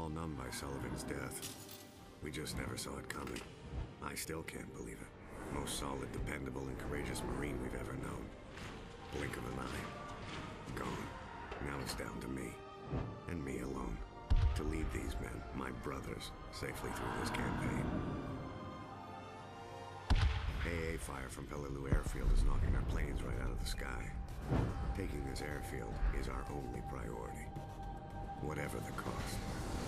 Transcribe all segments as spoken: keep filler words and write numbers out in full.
all numb by Sullivan's death. We just never saw it coming. I still can't believe it. Most solid, dependable, and courageous Marine we've ever known. Blink of an eye. Gone. Now it's down to me. And me alone. To lead these men, my brothers, safely through this campaign. A A fire from Peleliu Airfield is knocking our planes right out of the sky. Taking this airfield is our only priority. Whatever the cost.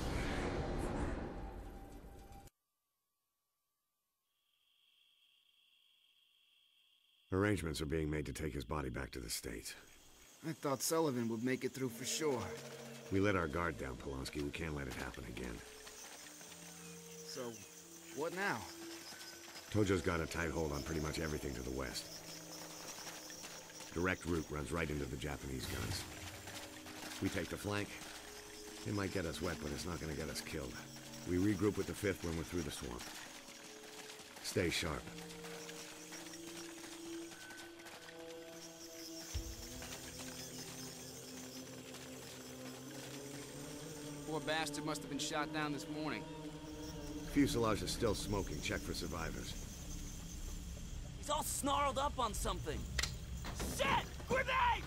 Arrangements are being made to take his body back to the States. I thought Sullivan would make it through for sure. We let our guard down, Polonsky. We can't let it happen again. So, what now? Tojo's got a tight hold on pretty much everything to the west. Direct route runs right into the Japanese guns. We take the flank. It might get us wet, but it's not gonna get us killed. We regroup with the fifth when we're through the swamp. Stay sharp. Poor bastard must have been shot down this morning. Fuselage is still smoking. Check for survivors. He's all snarled up on something. Shit! Grenades!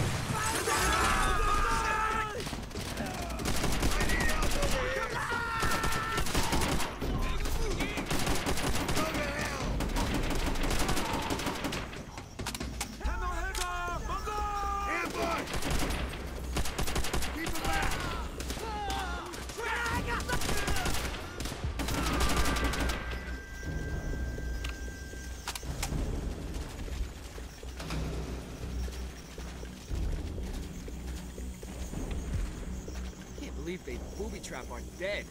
They booby trap our dead.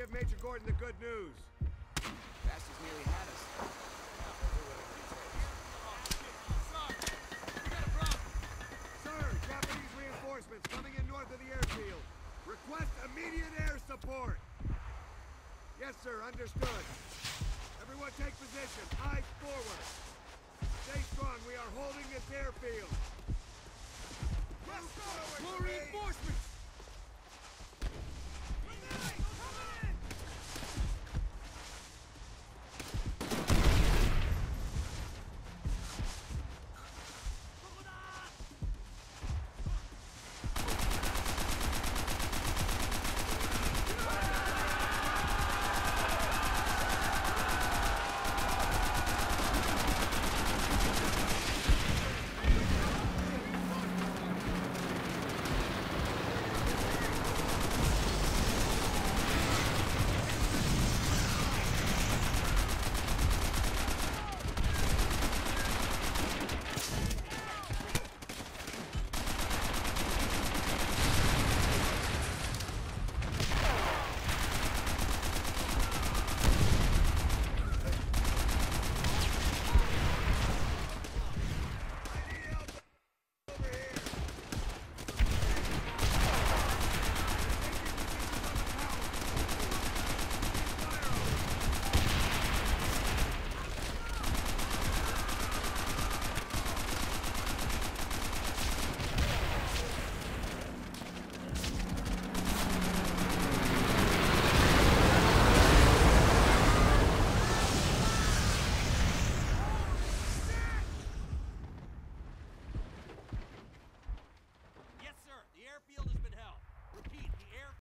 give Major Gordon the good news. Bastards nearly had us. Sir, Japanese reinforcements coming in north of the airfield. Request immediate air support. Yes, sir, understood. Everyone take position. Eyes forward. Stay strong. We are holding this airfield. Yes, sir. More reinforcements.